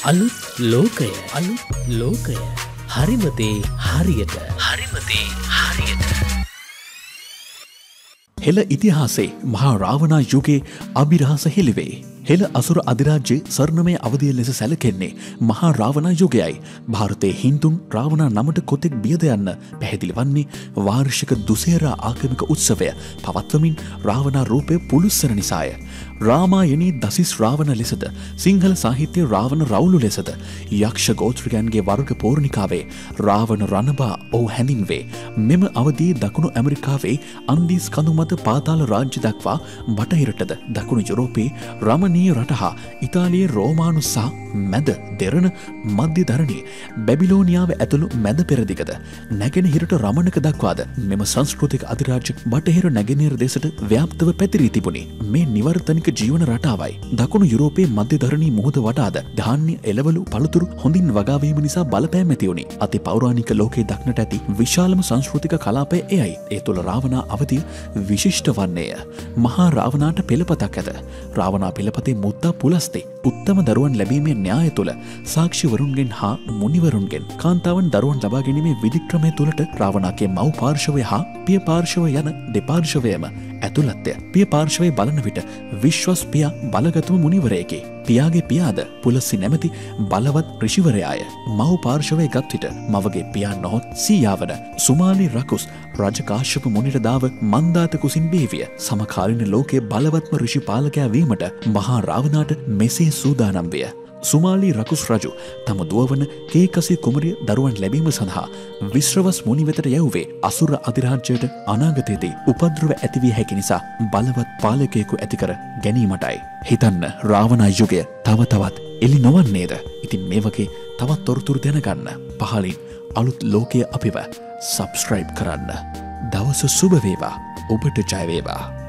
අලුත් ලෝකය හරිමතේ හරියට හෙළ ඉතිහාසයේ මහා රාවණා යුගයේ අභිරහස හෙළිවේ. හෙළ අසුර අධිරාජ්‍යයේ ස්වර්ණමය අවධිය ලෙස සැලකෙන්නේ මහා රාවණා යුගයයි. ಭಾರತයේ හින්දුන් රාවණා නමට කොතෙක් බියද යන්න පැහැදිලි වන්නේ වාර්ෂික දුසේරා ආගමික උත්සවය පවත්වමින් රාවණා රූපය පුළුස්සන නිසාය. රාමායනී දසිස් රාවණ ලෙසද සිංහල සාහිත්‍යයේ රාවණ රවුලු ලෙසද යක්ෂ ගෝත්‍රිකයන්ගේ වර්ග පූර්ණිකාවේ රාවණ රණබා ඔහු හැඳින්වේ. මෙම අවධියේ දකුණු ඇමරිකාවේ අන්දීස් කඳු මත පාතාල රාජ්‍ය දක්වා බටහිරටද දකුණු යුරෝපයේ රමණීය රට හා ඉතාලියේ රෝමානු සහ මැද දෙරණ මධ්‍ය ධරණී බැබිලෝනියාව ඇතුළු මැද පෙරදිගද නැගෙනහිරට රමණක දක්වාද මෙම සංස්කෘතික අධිරාජ්‍ය බටහිර නැගෙනහිර දෙසට ව්‍යාප්තව පැතිරී තිබුණි. මේ නිවර්තනික ජීවන රටාවයි දකුණු යුරෝපයේ මධ්‍ය ධරණී මුහුද වටාද ධාන්‍ය එළවලු පළතුරු හොඳින් වගාවීම නිසා බලපෑම් ඇති වුණි. අති පෞරාණික ලෝකයේ දක්නට ඇති විශාලම සංස්කෘතික කලාපය එයයි. ඒ තුළ රාවණා අවධිය විශිෂ්ට වන්නේය. මහා රාවණාට පෙළපතක් ඇත. රාවණා පෙළපතේ මුද්දා පුලස්තේ උත්තම දරුවන් ලැබීමේ න්‍යාය තුළ සාක්ෂිවරුන්ගෙන් හා මුනිවරුන්ගෙන් කාන්තාවන් දරුවන් ලබා ගැනීමේ විධික්‍රමය තුළට රාවණාගේ මව් පාර්ශවය හා පිය පාර්ශවය යන දෙපාර්ශවයම ඇතුළත්ය. පිය පාර්ශවයේ බලන විට විශ්වස් පියා බලගතුම මුනිවරයෙකි. පියාගේ පියාද පුලස්සි නැමැති බලවත් ඍෂිවරයාය. මව් පාර්ශවයේ ගත් විට මවගේ පියා නොහොත් සීයාවන සුමාලි රකුස් රජ කාශ්‍යප මුනිට දාව මන්දාත කුසින් බේවිය. සමකාලීන ලෝකයේ බලවත්ම ඍෂි පාලකයා වීමට මහා රාවණාට මෙසේ සූදානම් විය. සුමාලි රකුස් රජු තම දුවවන කේකසී කුමරිය දරුවන් ලැබීම සඳහා විශ්‍රවස් මුනි වෙතට යැව්වේ අසුර අධිරාජ්‍යයට අනාගතයේදී උපද්‍රව ඇතිවිය හැකි නිසා බලවත් පාලකයෙකු ඇතිකර ගැනීමටයි. හිතන්න රාවණා යුගය තව තවත් එළි නොවන්නේද? ඉතින් මේ වගේ තවත් තොරතුරු දැනගන්න පහලින් අලුත් ලෝකයේ අපිව සබ්ස්ක්‍රයිබ් කරන්න. දවස සුබ වේවා. ඔබට ජය වේවා.